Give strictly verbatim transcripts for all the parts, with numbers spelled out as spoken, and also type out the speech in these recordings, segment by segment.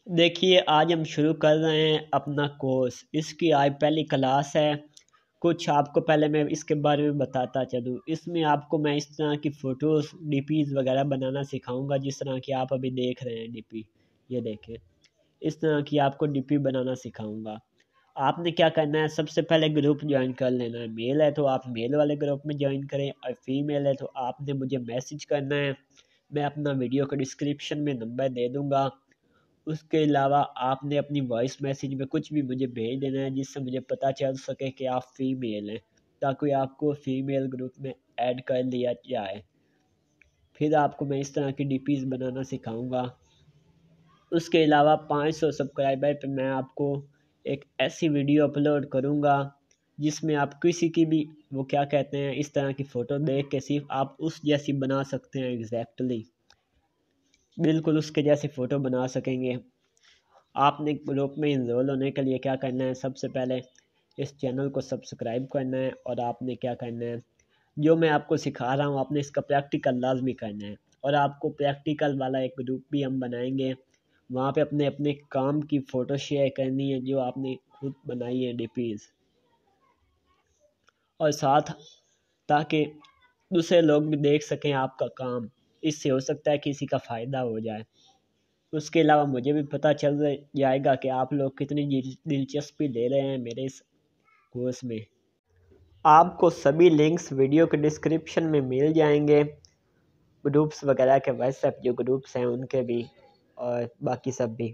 देखिए, आज हम शुरू कर रहे हैं अपना कोर्स। इसकी आज पहली क्लास है। कुछ आपको पहले मैं इसके बारे में बताता चलूँ। इसमें आपको मैं इस तरह की फ़ोटोज़ डीपीज़ वगैरह बनाना सिखाऊंगा, जिस तरह की आप अभी देख रहे हैं डीपी। ये देखें, इस तरह की आपको डीपी बनाना सिखाऊंगा। आपने क्या करना है, सबसे पहले ग्रुप ज्वाइन कर लेना है। मेल है तो आप मेल वाले ग्रुप में ज्वाइन करें, और फीमेल है तो आपने मुझे मैसेज करना है। मैं अपना वीडियो का डिस्क्रिप्शन में नंबर दे दूँगा। उसके अलावा आपने अपनी वॉइस मैसेज में कुछ भी मुझे भेज देना है, जिससे मुझे पता चल सके कि आप फीमेल हैं, ताकि आपको फीमेल ग्रुप में ऐड कर लिया जाए। फिर आपको मैं इस तरह की डीपीज़ बनाना सिखाऊंगा। उसके अलावा पाँच सौ सब्सक्राइबर पे मैं आपको एक ऐसी वीडियो अपलोड करूंगा जिसमें आप किसी की भी वो क्या कहते हैं इस तरह की फ़ोटो देख के सिर्फ आप उस जैसी बना सकते हैं। एग्जैक्टली बिल्कुल उसके जैसी फ़ोटो बना सकेंगे। आपने ग्रुप में इनरोल होने के लिए क्या करना है, सबसे पहले इस चैनल को सब्सक्राइब करना है, और आपने क्या करना है, जो मैं आपको सिखा रहा हूँ आपने इसका प्रैक्टिकल लाजमी करना है। और आपको प्रैक्टिकल वाला एक ग्रुप भी हम बनाएंगे, वहाँ पे अपने अपने काम की फ़ोटो शेयर करनी है जो आपने खुद बनाई है डीपीज़, और साथ ताकि दूसरे लोग भी देख सकें आपका काम। इससे हो सकता है किसी का फ़ायदा हो जाए। उसके अलावा मुझे भी पता चल जाएगा कि आप लोग कितनी दिलचस्पी ले रहे हैं मेरे इस कोर्स में। आपको सभी लिंक्स वीडियो के डिस्क्रिप्शन में मिल जाएंगे, ग्रुप्स वगैरह के, व्हाट्सएप जो ग्रुप्स हैं उनके भी, और बाकी सब भी।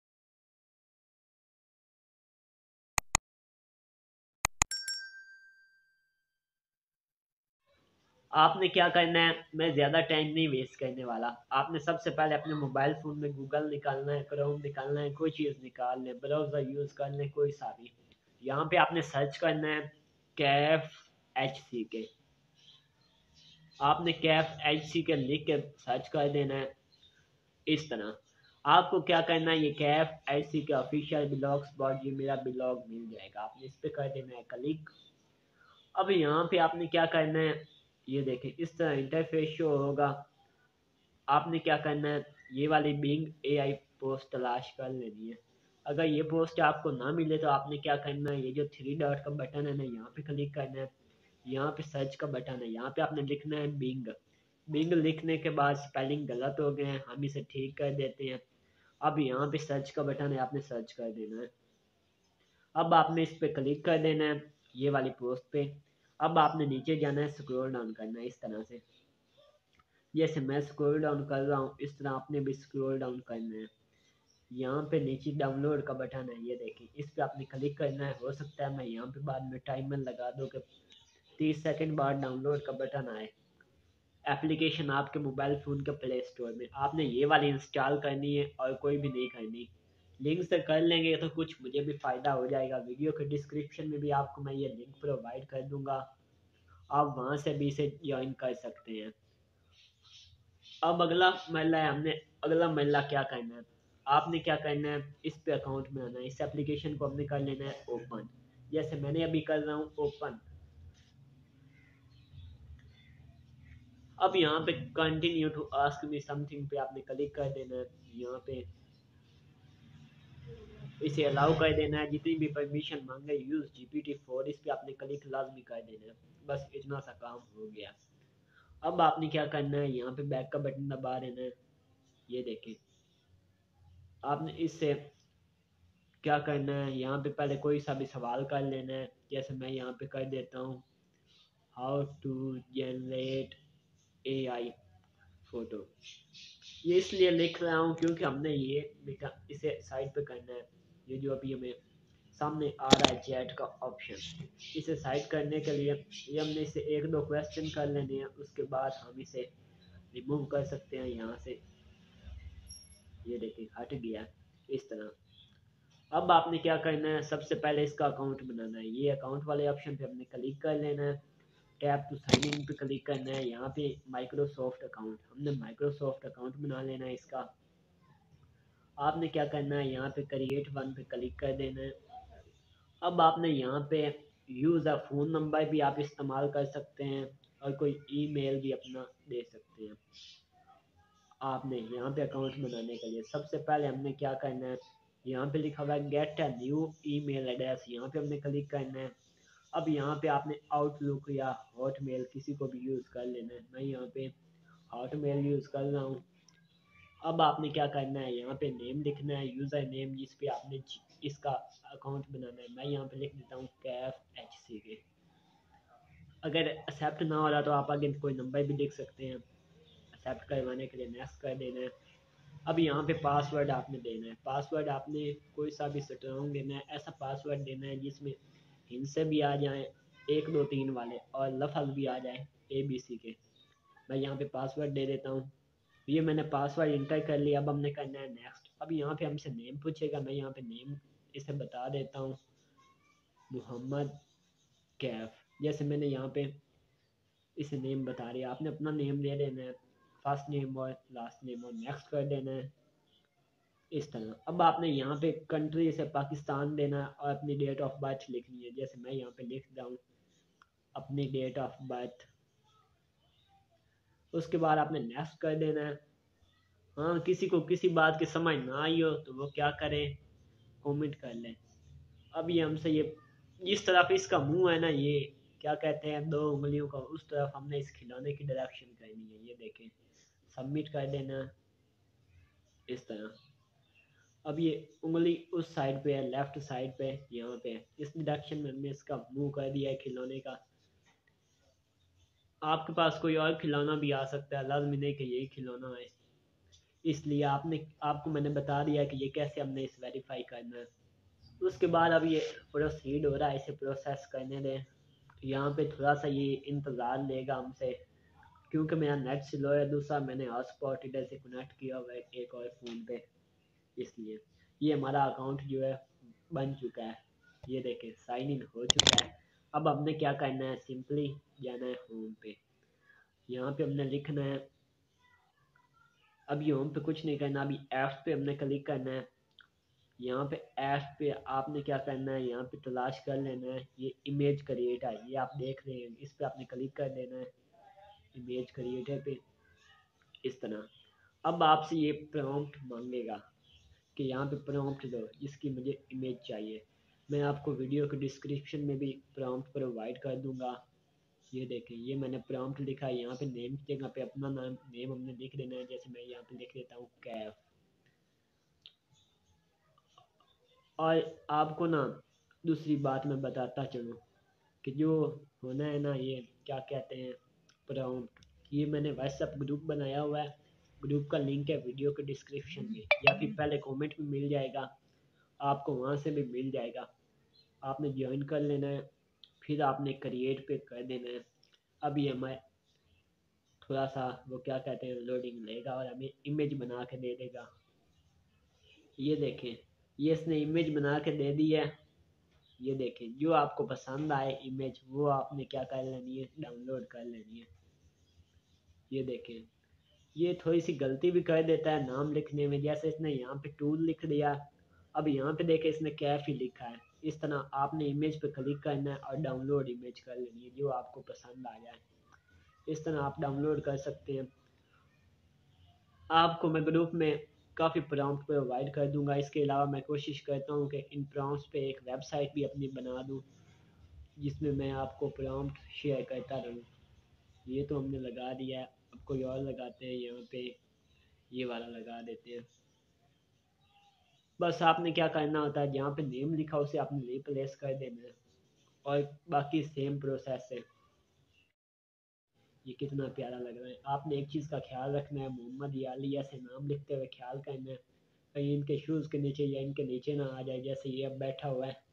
आपने क्या करना है, मैं ज़्यादा टाइम नहीं वेस्ट करने वाला। आपने सबसे पहले अपने मोबाइल फ़ोन में गूगल निकालना है, क्रोम निकालना है, कोई चीज़ निकाल लें, ब्राउज़र यूज़ कर लें कोई सा भी। यहाँ पे आपने सर्च करना है कैफ एच सी के। आपने कैफ एच सी के लिख के सर्च कर देना है इस तरह। आपको क्या करना है, ये कैफ एच सी के ऑफिशियल ब्लॉग स्पॉट, ये मेरा ब्लॉग मिल जाएगा। आपने इस पर कर देना है क्लिक। अब यहाँ पे आपने क्या करना है, ये देखें इस तरह इंटरफेस शो होगा। आपने क्या करना है, ये वाली बिंग ए आई पोस्ट तलाश कर लेनी है। अगर ये पोस्ट आपको ना मिले तो आपने क्या करना है, ये जो थ्री डॉट का बटन है ना, यहाँ पे क्लिक करना है। यहाँ पे सर्च का बटन है, यहाँ पे आपने लिखना है बिंग। बिंग लिखने के बाद स्पेलिंग गलत हो गए हैं, हम इसे ठीक कर देते हैं। अब यहाँ पे सर्च का बटन है, आपने सर्च कर देना है। अब आपने इस पे क्लिक कर देना है, ये वाली पोस्ट पे। अब आपने नीचे जाना है, स्क्रॉल डाउन करना है इस तरह से। जैसे मैं स्क्रॉल डाउन कर रहा हूँ इस तरह आपने भी स्क्रॉल डाउन करना है। यहाँ पे नीचे डाउनलोड का बटन है, ये देखिए इस पे आपने क्लिक करना है। हो सकता है मैं यहाँ पे बाद में टाइमर लगा दूँ कि तीस सेकंड बाद डाउनलोड का बटन आए। एप्लीकेशन आपके मोबाइल फ़ोन के प्ले स्टोर में आपने ये वाली इंस्टॉल करनी है, और कोई भी नहीं करनी। लिंक से कर लेंगे तो कुछ मुझे भी फ़ायदा हो जाएगा। वीडियो के डिस्क्रिप्शन में भी आपको मैं ये लिंक प्रोवाइड कर दूंगा, आप वहाँ से भी इसे ज्वाइन कर सकते हैं। अब अगला मरला है, हमने अगला मरला क्या करना है, आपने क्या करना है, इस पे अकाउंट में आना है। इस एप्लीकेशन को हमने कर लेना है ओपन। जैसे मैंने अभी कर रहा हूँ ओपन। अब यहाँ पे continue to ask me something पे आपने क्लिक कर देना है। यहाँ पे इसे अलाउ कर देना है, जितनी भी परमिशन मांगे यूज जीपीटी फोर, इस पे आपने क्लिक लाजमी कर देना है। बस इतना सा काम हो गया। अब आपने क्या करना है, यहाँ पे बैक का बटन दबा देना है। ये देखें, आपने इससे क्या करना है, यहाँ पे पहले कोई सा भी सवाल कर लेना है। जैसे मैं यहाँ पे कर देता हूँ how to generate A I photo. ये इसलिए लिख रहा हूँ क्योंकि हमने ये इसे साइड पे करना है। ये जो अभी हमें सामने आ रहा है चैट का ऑप्शन, इसे साइड करने के लिए ये हमने इसे एक दो क्वेश्चन कर लेने हैं। उसके बाद हम इसे रिमूव कर सकते हैं यहाँ से। ये देखिए हट गया इस तरह। अब आपने क्या करना है, सबसे पहले इसका अकाउंट बनाना है। ये अकाउंट वाले ऑप्शन पे हमने क्लिक कर लेना है। टैप टू साइन इन पे क्लिक करना है। यहाँ पे माइक्रोसॉफ्ट अकाउंट, हमने माइक्रोसॉफ्ट अकाउंट बना लेना है इसका। आपने क्या करना है, यहाँ पे क्रिएट वन पे क्लिक कर देना है। अब आपने यहाँ पे यूज़ अ फ़ोन नंबर भी आप इस्तेमाल कर सकते हैं, और कोई ईमेल भी अपना दे सकते हैं। आपने यहाँ पे अकाउंट बनाने के लिए सबसे पहले हमने क्या करना है, यहाँ पे लिखा हुआ है get a new email address, यहाँ पे हमने क्लिक करना है। अब यहाँ पे आपने आउटलुक या हॉटमेल किसी को भी यूज़ कर लेना है। मैं यहाँ पे हॉटमेल यूज़ कर रहा हूँ। अब आपने क्या करना है, यहाँ पे नेम लिखना है, यूज़र नेम जिस पे आपने इसका अकाउंट बनाना है। मैं यहाँ पे लिख देता हूँ कैफ एच सी के। अगर एक्सेप्ट ना हो रहा तो आप आगे कोई नंबर भी लिख सकते हैं। एक्सेप्ट करवाने के लिए नेक्स्ट कर देना है। अब यहाँ पे पासवर्ड आपने देना है। पासवर्ड आपने कोई सा भी स्ट्रॉन्ग देना है, ऐसा पासवर्ड देना है जिसमें हिंसे भी आ जाएं एक दो तीन वाले और लफज भी आ जाए ए बी सी के। मैं यहाँ पे पासवर्ड दे देता हूँ। ये मैंने पासवर्ड इंटर कर लिया। अब हमने करना है नेक्स्ट। अब यहाँ पे हमसे नेम पूछेगा, मैं यहाँ पे नेम इसे बता देता हूँ मोहम्मद कैफ। जैसे मैंने यहाँ पे इसे नेम बता रही है, आपने अपना नेम दे देना है, फर्स्ट नेम और लास्ट नेम, और नेक्स्ट कर देना है इस तरह। अब आपने यहाँ पे कंट्री से पाकिस्तान देना है और अपनी डेट ऑफ बर्थ लिखनी है। जैसे मैं यहाँ पे लिख रहा हूँ अपनी डेट ऑफ बर्थ। उसके बाद आपने नेक्स्ट कर देना है। हाँ, किसी को किसी बात की समझ ना आई हो तो वो क्या करे, कमेंट कर लें। अब ये हमसे ये जिस तरफ इसका मुंह है ना, ये क्या कहते हैं दो उंगलियों का, उस तरफ हमने इस खिलौने की डायरेक्शन करनी है। ये देखें, सबमिट कर देना इस तरह। अब ये उंगली उस साइड पे है, लेफ्ट साइड पे यहाँ पे इस डायरेक्शन में हमने इसका मुंह कर दिया है खिलौने का। आपके पास कोई और खिलौना भी आ सकता है, लाजमी नहीं कि यही खिलौना है, इसलिए आपने आपको मैंने बता दिया कि ये कैसे हमने इस वेरीफाई करना है। उसके बाद अब ये प्रोसीड हो रहा है, इसे प्रोसेस करने दें। यहाँ पे थोड़ा सा ये इंतज़ार लेगा हमसे, क्योंकि मेरा नेट स्लो है, दूसरा मैंने हॉटस्पॉट इधर से कनेक्ट किया हुआ है एक और फ़ोन पे, इसलिए ये हमारा अकाउंट जो है बन चुका है। ये देखें साइन इन हो चुका है। अब हमने क्या करना है, सिंपली जाना है होम पे। यहाँ पे हमने लिखना है, अभी होम पे कुछ नहीं करना, अभी ऐप्स पे हमने क्लिक करना है। यहाँ पे ऐप पे आपने क्या करना है, यहाँ पे तलाश कर लेना है ये इमेज क्रिएटर है, ये आप देख रहे हैं, इस पे आपने क्लिक कर देना है इमेज क्रिएटर पे इस तरह। अब आपसे ये प्रॉम्प्ट मांगेगा कि यहाँ पे प्रॉम्प्ट दो जिसकी मुझे इमेज चाहिए। मैं आपको वीडियो के डिस्क्रिप्शन में भी प्रॉम्प्ट प्रोवाइड कर दूंगा। ये देखें, ये मैंने प्रॉम्प्ट लिखा है। यहाँ पे नेम की जगह पे अपना नाम नेम हमने लिख देना है। जैसे मैं यहाँ पे लिख देता हूँ कैफ। और आपको ना दूसरी बात मैं बताता चलूँ कि जो होना है ना, ये क्या कहते हैं प्रॉम्प्ट, ये मैंने व्हाट्सएप ग्रुप बनाया हुआ है। ग्रुप का लिंक है वीडियो के डिस्क्रिप्शन में, या फिर पहले कमेंट में मिल जाएगा, आपको वहाँ से भी मिल जाएगा। आपने ज्वाइन कर लेना है, फिर आपने क्रिएट पे कर देना है। अब ये हमें थोड़ा सा वो क्या कहते हैं लोडिंग लेगा और हमें इमेज बना के दे देगा। ये देखें, ये इसने इमेज बना के दे दी है। ये देखें, जो आपको पसंद आए इमेज वो आपने क्या कर लेनी है, डाउनलोड कर लेनी है। ये देखें, ये थोड़ी सी गलती भी कर देता है नाम लिखने में, जैसे इसने यहाँ पे टूल लिख दिया। अब यहाँ पे देखें इसने कैफ ही लिखा है। इस तरह आपने इमेज पे क्लिक करना है और डाउनलोड इमेज कर लेनी है जो आपको पसंद आ जाए। इस तरह आप डाउनलोड कर सकते हैं। आपको मैं ग्रुप में काफ़ी प्रॉम्प्ट प्रोवाइड कर दूंगा। इसके अलावा मैं कोशिश करता हूँ कि इन प्रॉम्प्ट्स पे एक वेबसाइट भी अपनी बना दूँ जिसमें मैं आपको प्रॉम्प्ट शेयर करता रहूँ। ये तो हमने लगा दिया है, अब कोई और लगाते हैं। यहाँ पे ये वाला लगा देते हैं। बस आपने क्या करना होता है, जहाँ पे नेम लिखा उसे आपने रिप्लेस कर देना है और बाकी सेम प्रोसेस है। ये कितना प्यारा लग रहा है। आपने एक चीज़ का ख्याल रखना है, मोहम्मद या अली ऐसे नाम लिखते हुए ख्याल करना है कहीं इनके शूज़ के नीचे या इनके नीचे ना आ जाए। जैसे ये अब बैठा हुआ है,